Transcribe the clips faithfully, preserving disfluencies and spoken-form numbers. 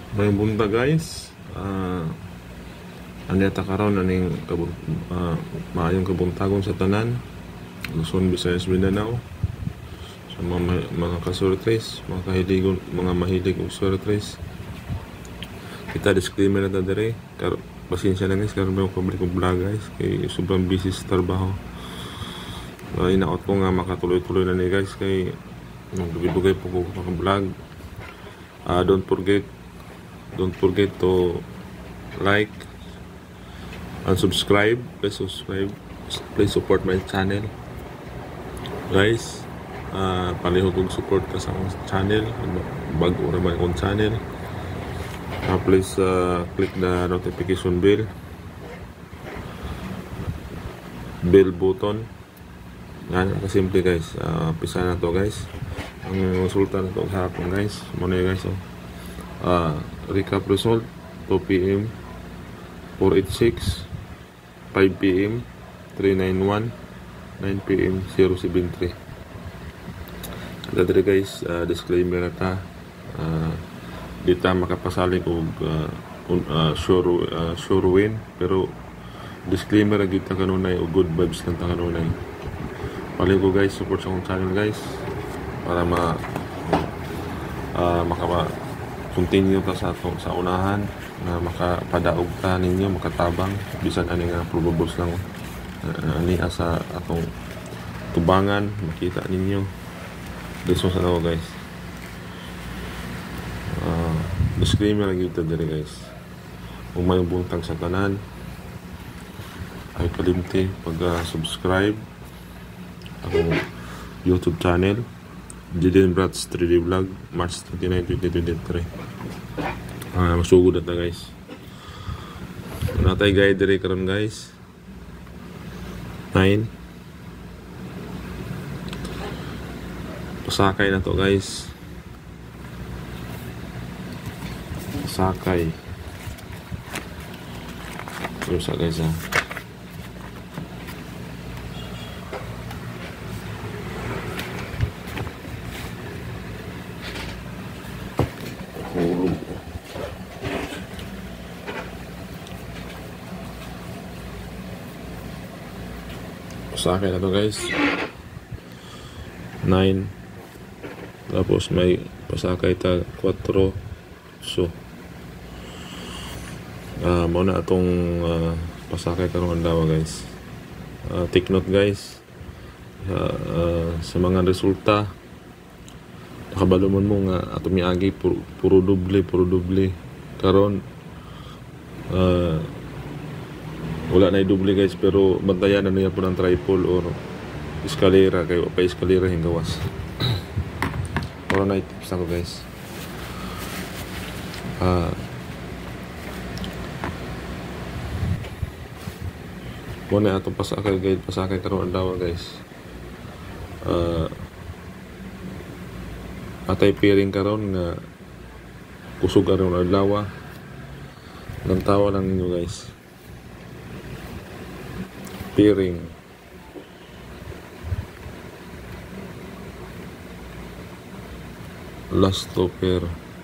May bunta guys, uh, andita karon aning kabun uh, maayong kabuntagon sa tanan Luzon, Visayas, Mindanao, sa mga mga kasurtres, mga kahiligon, mga mahilig og surtres. Kita disclaimer na ta dire, kar pasensya lang guys karon may public og vlog guys kay sobrang busy sa trabaho. Uh, inaot ko nga makatuloy-tuloy na ni guys kay nagdugay po ko mga vlog. Uh, don't forget don't forget to like and subscribe. Please subscribe, please support my channel guys. Uh, palihog og support ka sa akong channel, bago naman akong channel. Uh, please uh, click the notification bell bell button. Yan, kasimple guys. Uh, pisa na to guys. Ang resulta na to sa hapon guys. Muna guys. Oh. Uh, recap result two p m four eighty-six, five p m three ninety-one, nine p m zero seventy-three. Ito dito guys, uh, disclaimer na ta. Uh, di ta makapasalig og uh, uh, sure, uh, sure win, pero disclaimer na kita kanunay o good vibes kanta kanunay. Paling ko guys, support sa akong channel guys para ma uh, maka continue ka sa sa unahan na makapadaog ta ninyo, makatabang bisan ani nga probables lang uh, ani asa atong tubangan makita ninyo. This was ano guys, uh, disclaimer lagi ito dire guys. Kung may buntag sa tanan ay kalimti pag uh, subscribe akong YouTube channel Jiden Brats three D Vlog March twenty-ninth, twenty twenty-three. Ah, masugod na ta guys. Natay guide dire karon guys. nine. Pasakay na to guys. Pasakay. Terus guys ah. Hulog. Pasakay na to guys. nine. Tapos may pasakay ta four. So uh, muna atong uh, pasakay karong adlaw guys. Uh, take note guys. Uh, uh, sa mga resulta nakabalumon mo nga ato miagi puro, puro doble puro doble karon uh, wala na doble guys, pero bantayan na niya po ng triple or eskalera kayo pa eskalera hinggawas. Wala na tips ako guys. Uh, muna atong pasakay guys, pasakay karon adlaw guys. Uh, atay piring karon nga kusog karon adlaw. Nang tawa lang ninyo guys. Piring last topper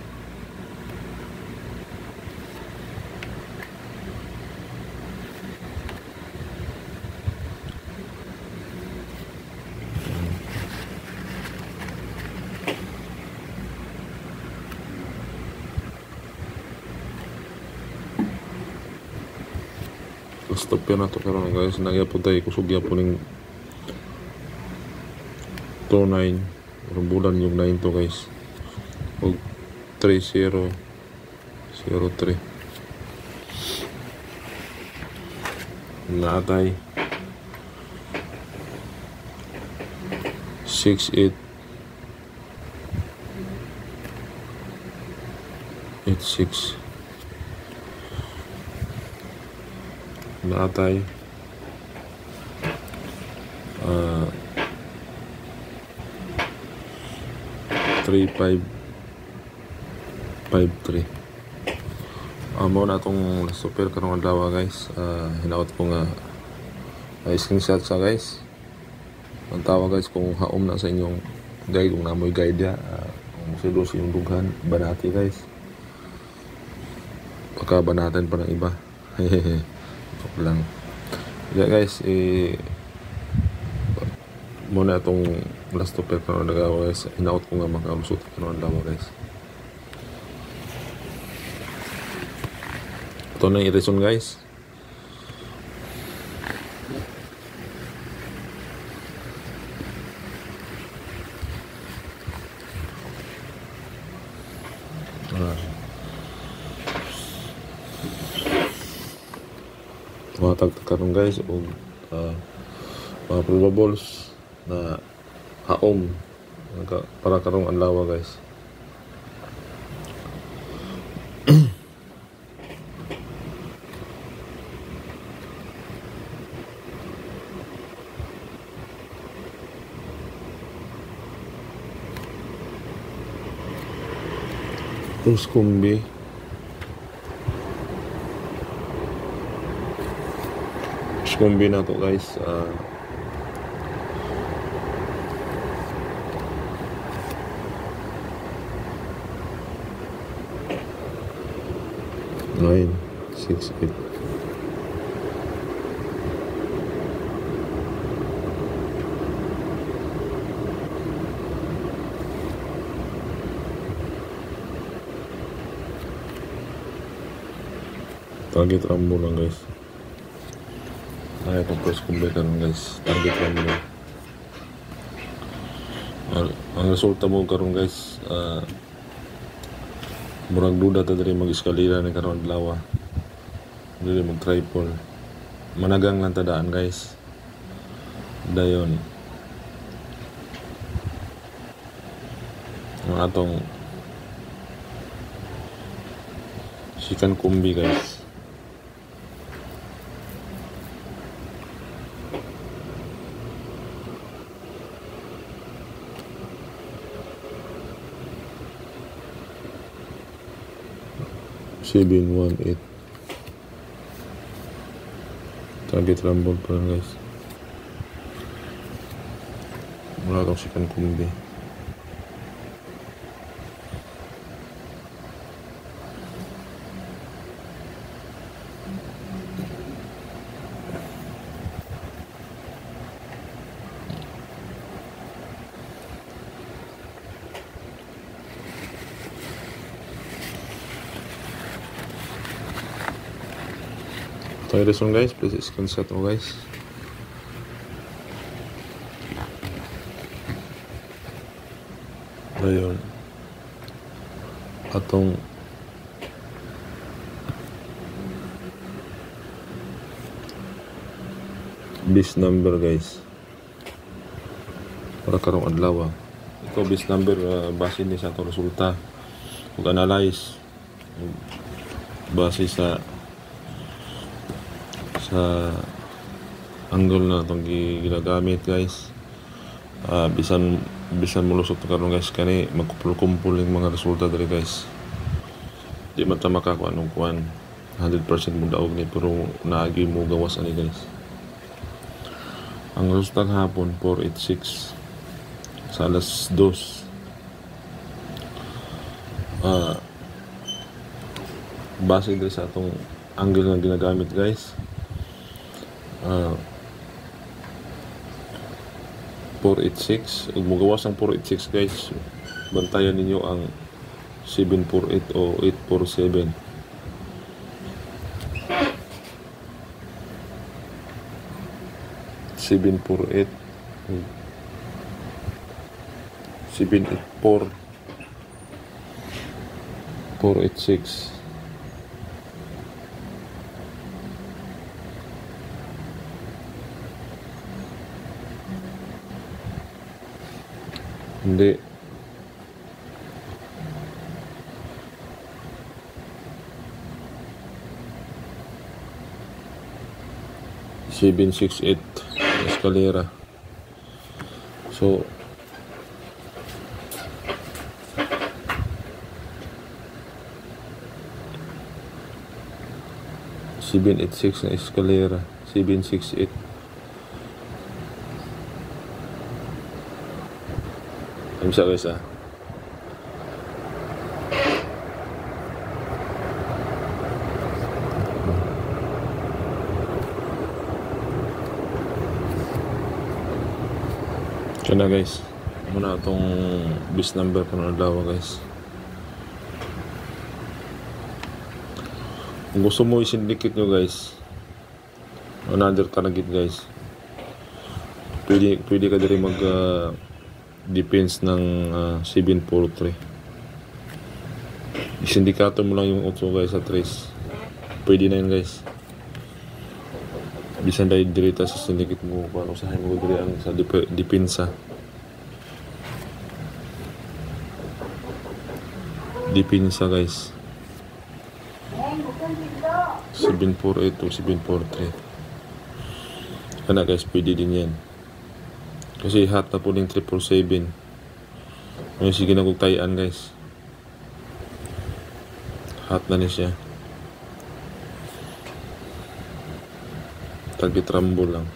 stop yan na to karon guys. Nagyapon tayo kusog yapon ng two nine bulan yung nine to guys og three zero zero three naatay six eight eight six naatay uh, three five five three. Amo na itong super karong adlaw guys. Uh, hinaot ko nga uh, screenshot sa guys. Ang tawa guys kung haom na sa inyong guide, kung namoy guide ya, uh, kung silos yung dughan banati guys. baka banatan pa ng iba. Hehehe, joke lang. Kaya guys, eh muna itong last to pair karon nagawa guys. Hinaot ko nga makalusot karon daw guys. Ito na yung reason guys. Matag karon guys og uh, mga probables na haom para karong adlaw guys. Terus kumbi kumbi na to guys. uh, nine six eight target rambo lang guys. Ay, itong first kumbi karon guys, target rambo lang. Ang, ang resulta mo karon guys, uh, murag duda ta diri mag-eskalera ni karon adlaw. Dili mag triple. Managang lang tadaan guys. Dayon. Ang atong sikan kumbi guys. seven one eight target rambol pa lang guys. Wala itong sikan kumbi. Try this one guys, please screenshot mo guys. Ayun. Atong bis number guys. Para karong adlaw. Ito bis number uh, base ni sa atong resulta. Ug analyze base sa sa angle na itong ginagamit guys. uh, bisan bisan mulusot karon guys kani magkumpul-kumpul yung mga resulta dali guys. Di man ta makakuha anong kuan one hundred percent mo daog ni pero naagi mo gawas ani guys. Ang resulta hapon four eighty-six sa alas dos. uh, base dali sa atong angle na ginagamit guys. Uh, four eighty-six. Ug mogawas ang four eighty-six guys, bantayan ninyo ang seven forty-eight o eight forty-seven. seven forty-eight seven eighty-four four eighty-six. Hindi. seven sixty-eight eskalera. So seven eighty-six na eskalera, seven sixty-eight. Ang siya guys ah. Ito na guys, muna itong bis number ko na daw guys. Kung gusto mo isindikit nyo guys, another target guys, pwede, pwede ka din mag uh, defense ng uh, seven four three. Isindikato mo lang yung otso guys sa trace, pwede na yun guys. Bisan dahil dirita sa sindikit mo, kung usahin mo diri ang sa dip depensa. Depensa guys. seven four eight to seven four three. Kana guys, pwede din yan. Kasi hot na po ng three four seven. Ngayon sige na kong tayaan guys. Hot na niya siya. Target rumble lang.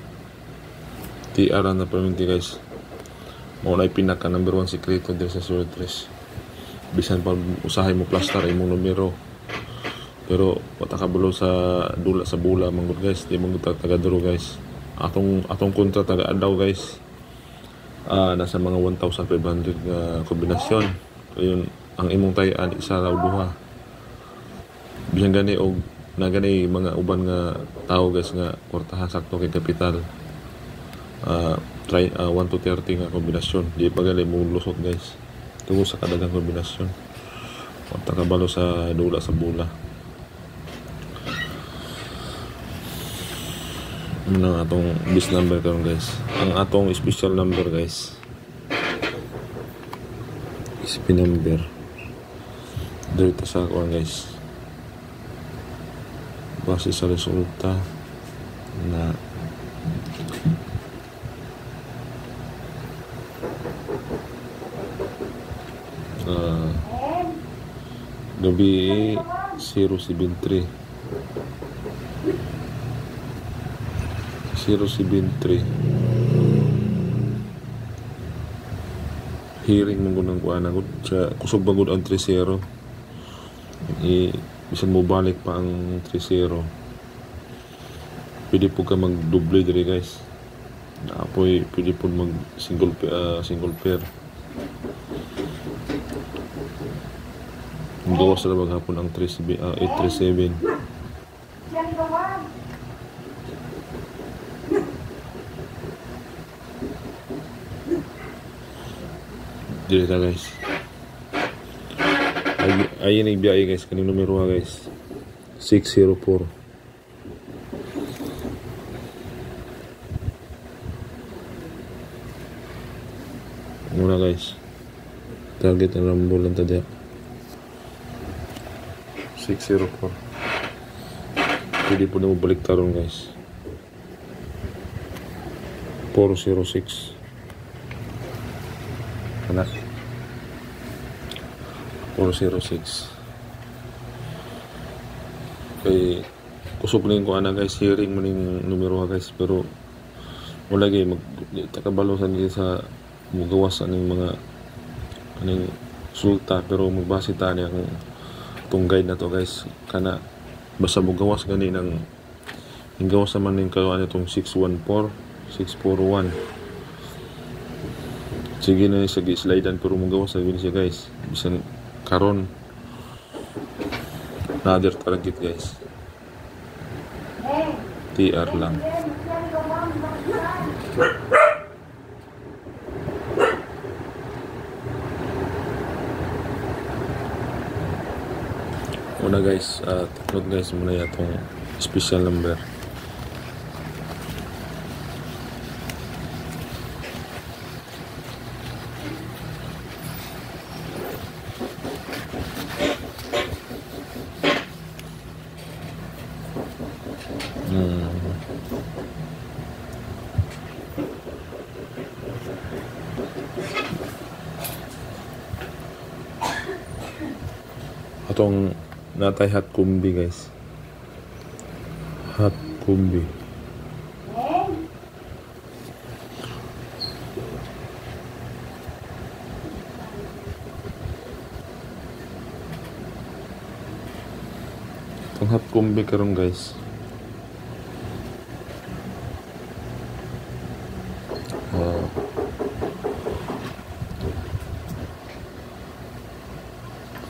T R na paminti guys. Muna ay pinaka number one sekreto din sa surtres. Bisan pa usahay mo plaster imong numero. Pero patakabulo sa dula sa bula manggod guys. Di manggod taga duro guys. Atong atong kontra taga adaw guys. Ah, nasa mga one thousand five hundred nga kombinasyon. Ayun ang imong tayan isa raw duha. Bisan gani og na gani mga uban nga tao guys nga kwartahan sakto kay kapital. Uh, try uh, one to thirty nga kombinasyon. Di pa gali mo lusot guys. Tungo sa kadagang kombinasyon. Kwarta kabalo sa dula sa bula. Ano ang atong bis number karon guys. Ang atong special number guys. S P number. Dito sa kuan guys. Base sa resulta na uh, gabi zero seven three zero seven three hearing mong gunang kuana gud sa kusog bagod ang three zero. i bisan mo balik pa ang three zero, pwede po ka mag-double diri guys. Apoy pwede po mag single uh, single pair. Gawas na maghapon ang eight three seven. Dili ta guys. Ay, ayun ang biyahe guys, kaning numero ha guys, six zero four. Muna guys, target na rambulan tadya six zero four. Pwede po na mo balik taron guys, four zero six. Anak four zero six. Kay kusog ning ko ana guys, hearing mo ning numero guys, pero wala gay mag takabalo sa nila sa mugawas aning mga aning sulta, pero magbase ta ni ang tong guide na to guys. Kana basta mugawas gani ng gawas naman ning kayo ano tong six one four six four one. Sige na sa gi-slidean, pero mugawas sa gini siya guys. Bisan karon another target guys, T R lang. Una guys, uh, taklot guys muna yatong special number. Hmm. Atong natay hot kumbi guys, hot kumbi. Itong hot kumbi karon guys, uh,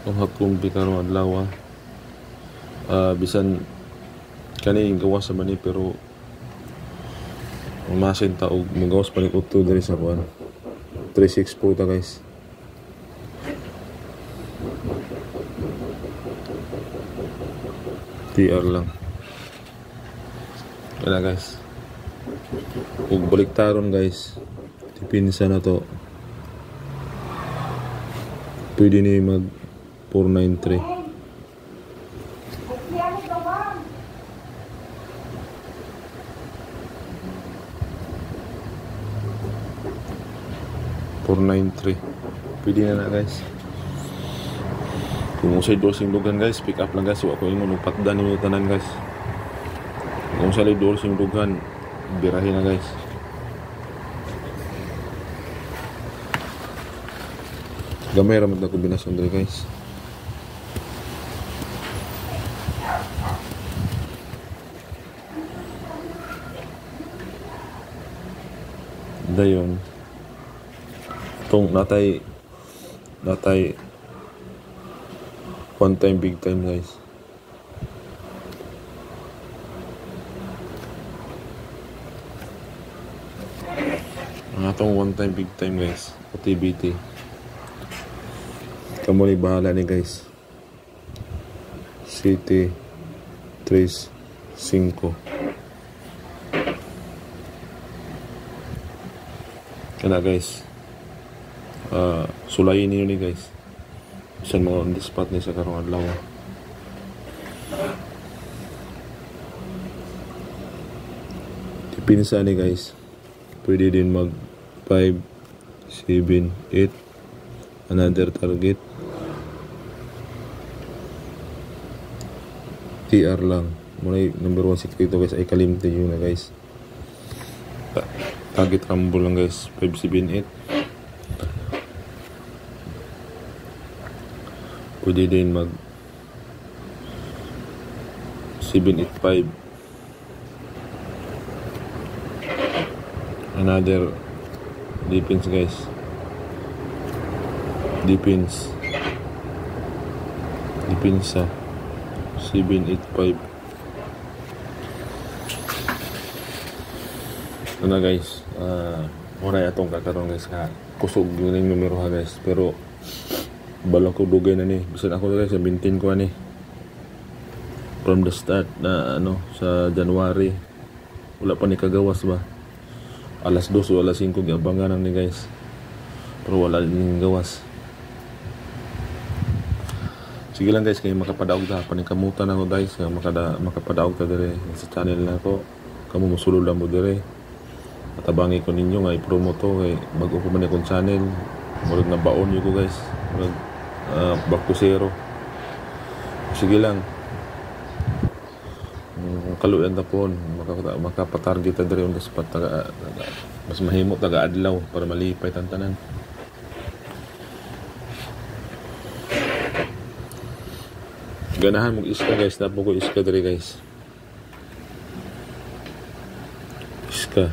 Ang hakumpi karong adlaw. Uh, bisan kani gawas sa mani pero masin ta og magawas pa ni utto diri sa kuan. three six po ta guys. T R lang. Kaya guys. Ug baliktaron guys. Tipinsa na to. Pwede ni mag four nine three. four nine three. Pwede na na guys. Kung usay dorsing dugan guys, pick up lang guys. Wa ko ingon upatdan niyo tanan guys. Kung usay dorsing dugan, birahin na guys. Gamay ra man ta kombinasyon diri guys. Dayon. Tong natay natay one time big time guys. Ang atong one time big time guys, O T B T. Kamu ni bahala ni guys. City tres cinco. Kana guys. Uh, sulayin niyo ni guys. Bisan mo on the spot ni sa karong adlaw. Dipinsa ni guys. Pwede din mag five, seven, eight. Another target. T R lang. Muna number one secreto guys ay kalimti yun na guys. Target rumble lang guys. five, seven, eight. Pwede din mag seven, eight, five. Another defense guys. Defense. Defense sa seven, eight, five. Ito na guys. Uh, muna itong kakaroon guys. Ha. Kusog yun yung numero ha guys. Pero bala ko dugay na ni. Bisan ako guys sa bintin ko ni. From the start na ano sa January. Wala pa ni kagawas ba. Alas dos o alas cinco giabangan ni guys. Pero wala din gawas. Sige lang guys, kaya makapadaog ta paningkamutan ako guys, makada makapadaog ta dire sa channel na ko. Kamu mosulod lang mo dire. Atabangi ko ninyo nga i-promote to kay bago ko man akong channel. Murag na baon niyo ko guys. Murag uh, back to zero. Sige lang. Um, kaluyan ta pon, makapata makapatarget ta dire on the spot taga, taga, mas mahimo taga adlaw para malipay tantanan. Ganahan mag iska guys, napo ko iska diri guys. Iska.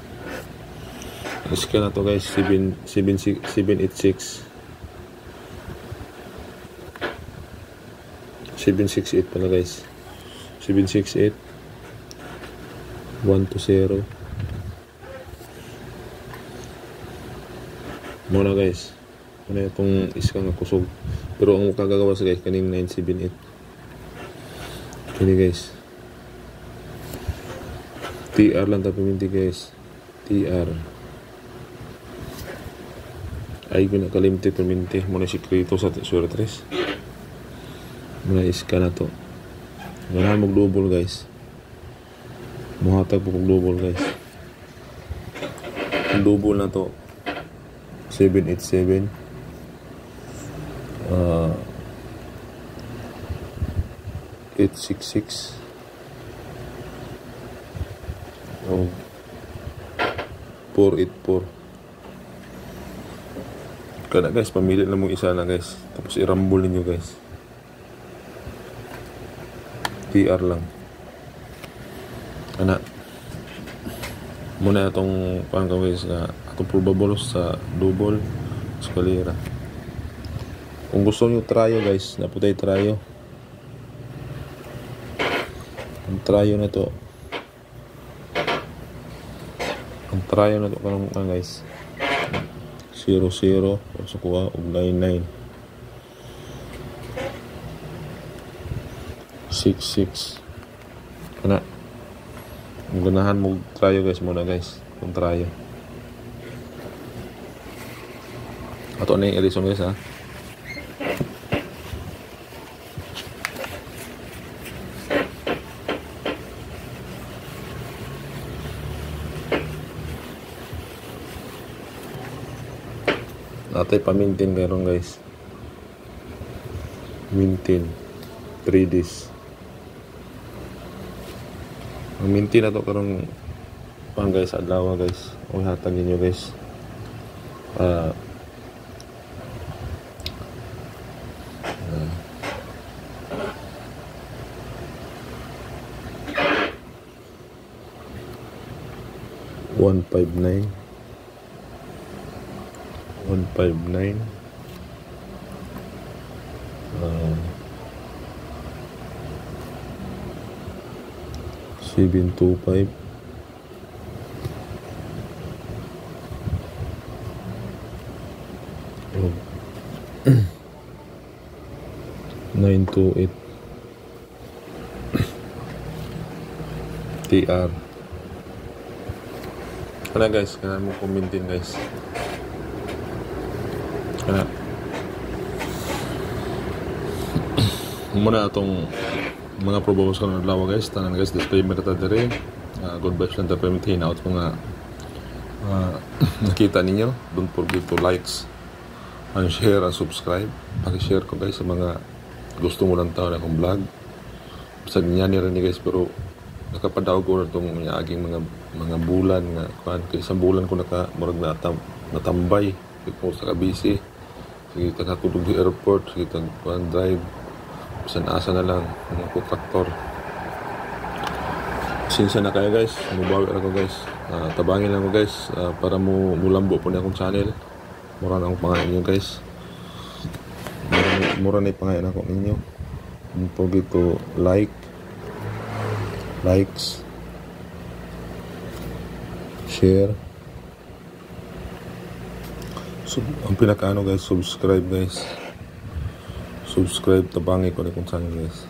Iska na to guys, seven, seven, seven, eight, six. seven, six, eight pala guys. seven, six, eight. one to zero. Muna guys. Muna itong iska nga kusog. Pero ang kagagawas guys, kaning nine, seven, eight. Ini guys. T R lang tapi minti guys. T R. Ay ko nakalimti paminti. Muna sikrito sa Sura tres. Muna iska na to. Ganahan mag double guys. Muhatag po kong double guys. Ang double na to seven eight seven. Uh, eight six six. Oh, four eight four. Kada guys, pamili lang mo isa na guys. Tapos i-rumble ninyo guys. T R lang. Ana. Muna itong pang guys na itong probable sa double escalera. kung gusto nyo trayo guys, naputay trayo. Ang trayo na to, ang trayo na to kanang kan guys, zero zero so kuha og nine nine six six kana. Ang ganahan mo trayo guys muna guys, kung trayo ato na yung erison guys ha. Natay pa-maintain karon guys, maintain three days. Ang maintain na to karong pang guys adlaw guys, o hatag ninyo guys para uh, one five nine one five nine uh, seven two five oh. nine two eight T R kana guys, kana mo kumintin guys kana muna atong mga probos ka na adlaw guys. Tanan guys, disclaimer ta diri, uh, good vibes lang ta permit hinaut mga uh, nakita ninyo. Don't forget to likes and share and subscribe. Paki-share ko guys sa mga gusto mo lang tao na akong vlog. Bisag niya ni rin guys, pero nakapadaw ko na itong aging mga mga bulan nga kuan, kay isang bulan ko naka murag natam, natambay ko sa kabisi. Sige, takatulog sa airport, sige, kuan drive bisan asa na lang mga kontraktor. Sinsa na kayo guys, mubawi ako guys, uh, tabangin lang ko guys, uh, para mo mulambo po na akong channel. Mura na akong pangalan nyo guys, mura, mura na yung pangalan ako ninyo. Don't forget to like likes share so, ang pinakaano guys, subscribe guys, subscribe, tabangi ko na kung saan guys.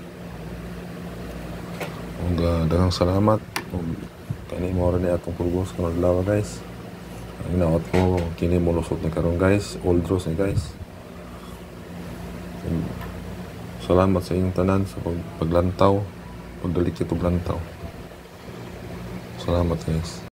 Ang uh, daghang salamat. Kani mo rin atong pulgos kung naglawa guys. Ang inaot ko kini mo lusot ni karon guys, old draws ni guys. And salamat sa inyong tanan sa pag paglantaw, pagdalikit og lantaw. Salamat guys.